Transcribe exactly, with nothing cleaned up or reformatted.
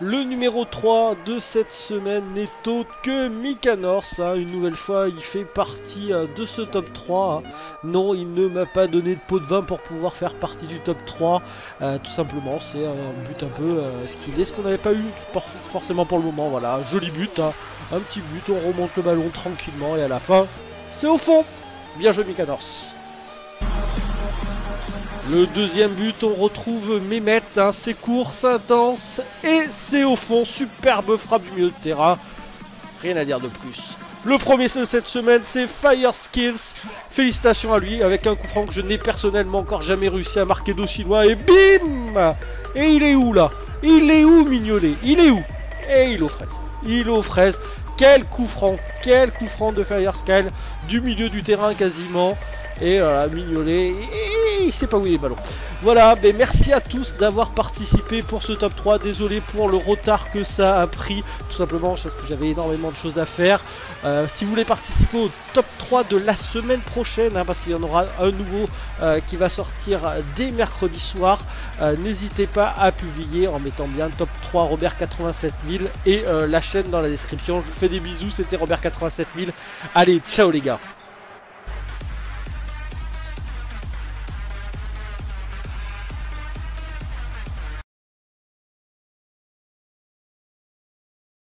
Le numéro trois de cette semaine n'est autre que Mykanorz, hein. Une nouvelle fois il fait partie euh, de ce top trois, hein. Non, il ne m'a pas donné de pot de vin pour pouvoir faire partie du top trois, euh, tout simplement. C'est un but un peu euh, ce qu'il est, ce qu'on n'avait pas eu pour, forcément pour le moment. Voilà, joli but, hein. Un petit but, on remonte le ballon tranquillement et à la fin c'est au fond. Bien joué Mykanorz. Le deuxième but, on retrouve Mehmet, hein, c'est court, c'est intense et c'est au fond. Superbe frappe du milieu de terrain, rien à dire de plus. Le premier de cette semaine, c'est Fireskills. Félicitations à lui avec un coup franc que je n'ai personnellement encore jamais réussi à marquer d'aussi loin. Et bim! Et il est où là? Il est où Mignolet? Il est où? Et il est aux fraises. Il est aux fraises. Quel coup franc, quel coup franc de Fireskills du milieu du terrain quasiment. Et voilà, Mignolet, et il sait pas où il est le ballon. Voilà, ben merci à tous d'avoir participé pour ce top trois. Désolé pour le retard que ça a pris, tout simplement parce que j'avais énormément de choses à faire. Euh, si vous voulez participer au top trois de la semaine prochaine, hein, parce qu'il y en aura un nouveau euh, qui va sortir dès mercredi soir, euh, n'hésitez pas à publier en mettant bien top trois Robert quatre-vingt-sept mille et euh, la chaîne dans la description. Je vous fais des bisous, c'était Robert quatre-vingt-sept mille. Allez, ciao les gars.